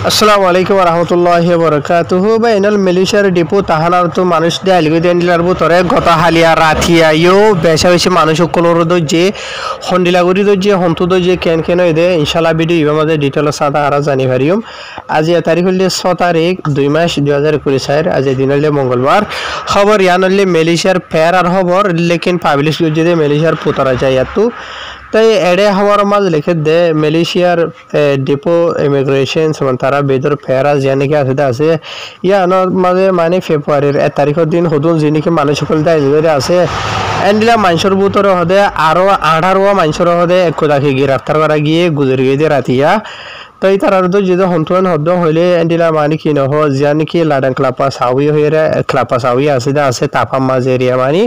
আসসালামু আলাইকুম রহমতুল্লাহি বরকাতুহু বাইনাল মিলিশিয়ার ডিপো তাহানার তো মানুষ দে আলিগি দেন্ডিলার ভিতরে গত হালিয়া রাথিয়া ইও বেশা বেশি মানুষ সকলের যে হন্ডিলাগুড়ি যে হন্তু যে কেন কেন এদে ইনশাল্লাহ ভিডিও ইবার মধ্যে ডিটেল সাদা আর জানি পারিম আজ তারিখ হলে 6 তারিখ 2 মাস 2024 আজ দিন হলে মঙ্গলবার খবর ইয়ান হলে মিলিশিয়ার ফেয়ার আর খবর লেকিন পাবলিশ যে মিলিশিয়ার পুতরা যায় এত তাই এড়ে হওয়ার মাঝ লিখে দে মালয়েশিয়ার ডিপো ইমিগ্রেশন সমান তারা বেদর ফেরা জানে কি আছে ইয়ানোর মাঝে মানে ফেব্রুয়ারির 1 তারিখের দিন হদুন যিনি কি মানুষ সকল দায়িত্বে আছে এন্ডিলা মানুষের ভিতরে হদে আরো 18 মানুষের হদে একদাকে গ্রেফতার করা গিয়ে গুজরি গিয়ে রাতিয়া তাই তার তো যে হন্তুন হদ হইলে এন্ডিলা মানে কি নহ জানি কি লাডাং ক্লাপা সাউই হইরে ক্লাপা সাউই আছে তাপাম মাঝ এরিয়া মানে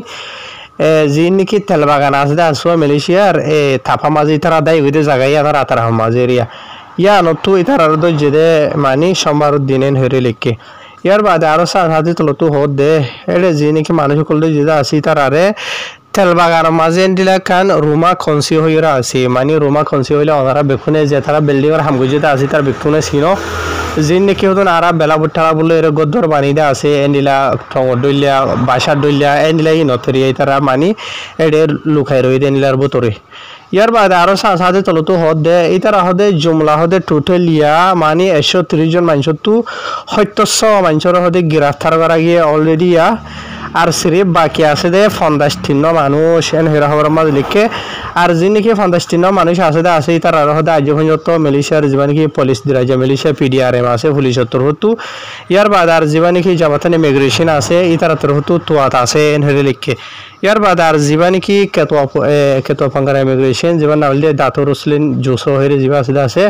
যিনি তেল বাগান আছে আসো মালয়েশিয়ার থাপা মাঝে তারা দায় হইতে জায়গায় আর আতার মাঝে এরিয়া ইয়া নতু ইতার আর যে মানে সোমবার দিনেন হইরে লিখে ইয়ার বাদে আরো সাথে তলতু হদ দে এড়ে যিনি মানুষ সকলে যে আছে তার আরে তেল বাগান মাঝে এন্ডিলা কান রুমা খনসি হইরা আছে মানে রুমা খনসি হইলে ওনারা বেকুনে যে তারা বিল্ডিং এর হামগুজিতে আছে তার বেকুনে ছিল যিন নাকি হতো আরা বেলা বুঠারা বলে এর গদ্দর বানিদা আছে এন্ডিলা ঠঙর দইলিয়া বাসার দইলিয়া এন্ডিলা ই নতরি তারা মানি এডে লুকাই রই এন্ডিলার ভিতরে ইয়ার বাদে আরো সাথে তলতো হদ দে ইতারা হদে জুমলা হদে টোটাল ইয়া মানে 130 জন মানুষ তো 700 মানুষের হদে গ্রেফতার করা গিয়ে অলরেডি ইয়া আর সিরিফ বাকি আছে দে 50 মানুষ এন হেরা হওয়ার মাঝে লিখে আর যিনি কি 50 মানুষ আছে দে আছে তার আর হদে আজ পর্যন্ত মালয়েশিয়ার জীবন কি পুলিশ দিরাজা মালয়েশিয়া পিডিআরএম আছে পুলিশ তরহতু ইয়ার বাদ আর জীবন কি জামাতান ইমিগ্রেশন আছে ইতার তরহতু তোয়াত আছে এন হেরে লিখে ইয়ার বাদ আর জীবন কি কেতো ফাঙ্গার ইমিগ্রেশন জীবন না হলে দাতুর রসলিন জুসো হেরে জীবন আছে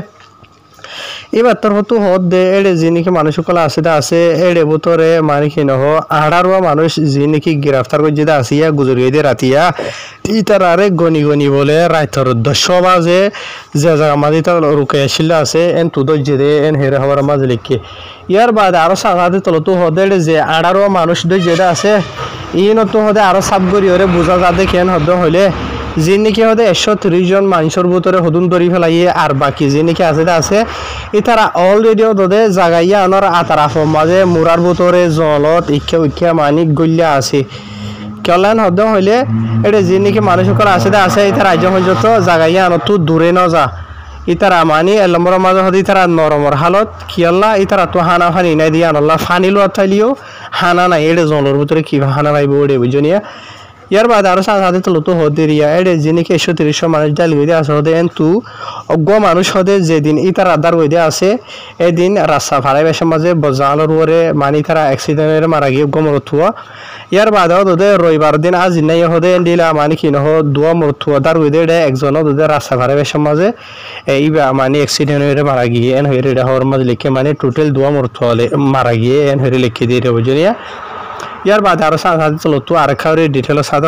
এবার তোর হতো হদ দে এড়ে যিনি কি মানুষ সকল আছে এড়ে ভিতরে মানে কি নহ 18 মানুষ যিনি কি গ্রেফতার করে যেটা আসিয়া গুজরিয়ে দিয়ে রাতিয়া ইতার আরে গনি বলে রাইতর 10 বাজে যে জায়গা মাঝে তার রুকে আসিল আছে এন তুদ যে দে এন হেরে হওয়ার মাঝে লিখে ইয়ার বাদ আরো সাথে তলতো হদ এড়ে যে 18 মানুষ যেটা আছে ই নতো হদে আরো সাত গড়ি ওরে বোঝা যাতে কেন হদ হইলে যিনি কি হদে 130 জন মানুষের ভিতরে হদুন ধরি ফেলাইয়ে আর বাকি যিনি কি আছে ইতারা অলরেডি ওদে জাগাইয়া আনার আতারাফ মাঝে মুরার ভিতরে জলত ইচ্ছা মানিক গল্যা আছে কল্যাণ হদ হইলে এটা যিনি কি মানুষ সকল আছে ইতারা রাজ্য পর্যন্ত জাগাইয়া আনো তো দূরে ন যা ইতারা মানি এলম্বর মাঝে হদে ইতারা নরমর হালত কিয়াল্লা ইতারা তো হানা ফানি নাই দিয়া আল্লাহ ফানি লো আতালিও হানা নাই এটা জলের ভিতরে কি হানা পাইব ওড়ে বুঝনিয়া ইয়ার বাদ আরো সাথে তলতো হদে রিয়া এডে যিনি কি 130 মানুষ ডাল হইতে আছে হদে এন্তু অজ্ঞ মানুষ হদে যেদিন ইতার আদার হইতে আছে এদিন রাস্তা ভাড়াই বেশার মাঝে বজানোর ওরে মানি তারা অ্যাক্সিডেন্টের মারা গিয়ে গমরথুয়া ইয়ার বাদ হদে রবিবার দিন আজ নাই হদে এন্ডিলা মানি কি নহ দুয়া মরথুয়া দার হইতে এডে একজন হদে রাস্তা ভাড়াই বেশার মাঝে এইবা মানি অ্যাক্সিডেন্ট হইরে মারা গিয়ে এন হইরে হওয়ার মাঝে লিখে মানে টোটাল দুয়া মরথুয়া মারা গিয়ে এন হইরে লিখে দিয়ে বুঝনিয়া ইয়ার বাদে আরো সাথে চলতো আর খাওয়ারে ডিটেল সাদা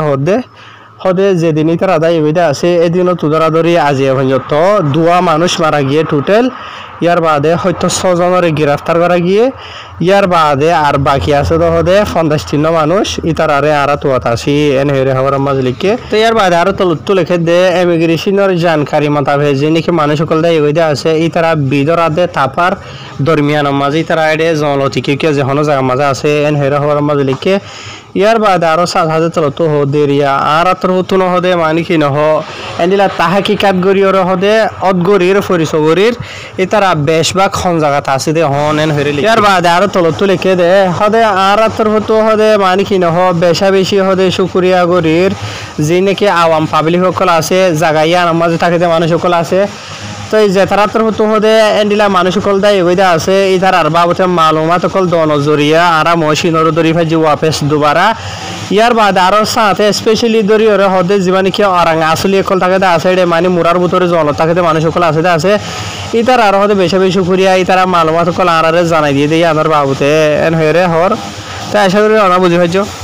হদে যেদিনই তার আদায় হইতে আছে এদিনও তুদরা ধরি আজি পর্যন্ত 2 মানুষ মারা গিয়ে টোটাল ইয়ার বাদে হয়তো 6 জনের গ্রেফতার করা গিয়ে ইয়ার বাদে আর বাকি আছে তো হদে 50 মানুষ ইতার আরে আর তোয়াত আসি এন হেরে হওয়ার মাঝ লিখে তো ইয়ার বাদে আরো তলতো লিখে দে ইমিগ্রেশনের জানকারি মোতাবেক যিনি কি মানুষ সকল দায় হইতে আছে ইতারা বিদর আদে তাপার দরমিয়ান মাঝে ইতারা এডে জলতি কি যে হনো জায়গা মাঝে আছে এন হেরে হওয়ার মাঝ লিখে ইয়ার বাদে আরো সাথে তলতো হদে রিয়া আর তোর হতো ন হদে মানে কি নহ এন্ডিলা তাহাকিকাত গরিয়র হদে অদগরির ফরিসগরির ইতারা বেশভাগ খন জায়গাতে আছে দে হন এন হইরে ইয়ার বাদে আরো তলতো লিখে দে হদে আর তোর হতো হদে মানে কি নহ বেশি হদে শুকরিয়া গরির যে নাকি আওয়াম পাবলিক সকল আছে জাগাইয়া মাঝে থাকে মানুষ সকল আছে তো এই যে তারা তোর হতো হদে এন্ডিলা মানুষ সকল দায় হইদা আছে ইতার আর বাবতে মালুমাত সকল দন জরিয়া আর মশিনর দরি ফাজি ওয়াপেস দুবারা ইয়ার বাদে আরো সাথে স্পেশালি দরি ওরে হদে জীবানি কি অরাং আসলে একল থাকে আছে এডে মানে মুরার ভিতরে জল থাকে মানুষ সকল আছে ইতার আর হদে বেশি শুকরিয়া ইতারা মালুমাত সকল আরারে জানাই দিয়ে দেই আমার বাবুতে এন হইরে হর তাই আশা করি অনা বুঝি ভাইছো।